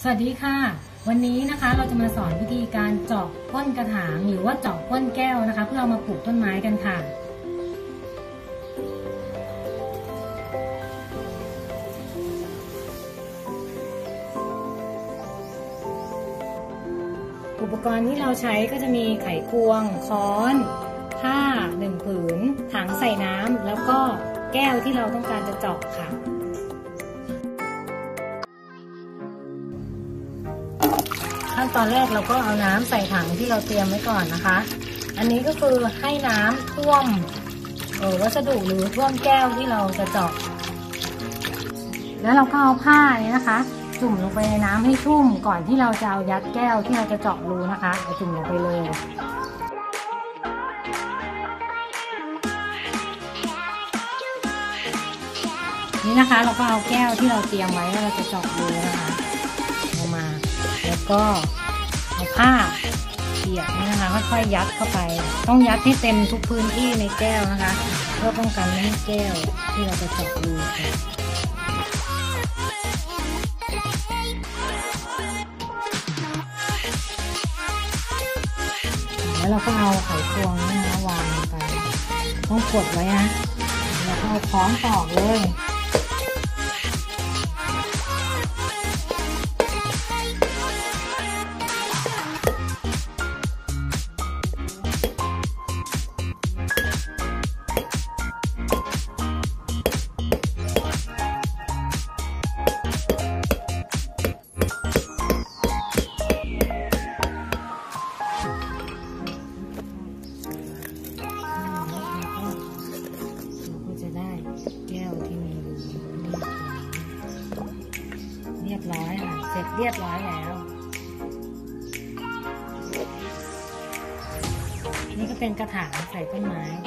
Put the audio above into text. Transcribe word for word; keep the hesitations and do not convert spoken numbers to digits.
สวัสดีค่ะวันนี้นะคะเราจะมาสอนวิธีการเจาะก้นกระถางหรือว่าเจาะก้นแก้วนะคะเพื่อเอามาปลูกต้นไม้กันค่ะอุปกรณ์ที่เราใช้ก็จะมีไขควงค้อนผ้าหนึ่งผืนถังใส่น้ำแล้วก็แก้วที่เราต้องการจะเจาะค่ะขั้นตอนแรกเราก็เอาน้ำใส่ถังที่เราเตรียมไว้ก่อนนะคะอันนี้ก็คือให้น้ำท่วมเออวัสดุหรือท่วมแก้วที่เราจะเจาะแล้วเราก็เอาผ้านี้นะคะจุ่มลงไปในน้ำให้ชุ่มก่อนที่เราจะเอายัดแก้วที่เราจะเจาะรูนะคะเอาจุ่มลงไปเลยนี่นะคะเราก็เอาแก้วที่เราเตรียมไว้ว่าเราจะเจาะรูนะคะเอามาแล้วก็เอาผ้าเปียกนี่นะคะค่อยๆยัดเข้าไปต้องยัดให้เต็มทุกพื้นที่ในแก้วนะคะเพื่อป้องกันไม่ให้แก้วที่เราจะเจาะรูค่ะแล้วเราก็เอาไขควงนี่นะวางลงไปต้องกดไว้นะแล้วก็เอาค้อนตอกเลยเรียบร้อยค่ะเสร็จเรียบร้อยแล้วนี่ก็เป็นกระถางใส่ต้นไม้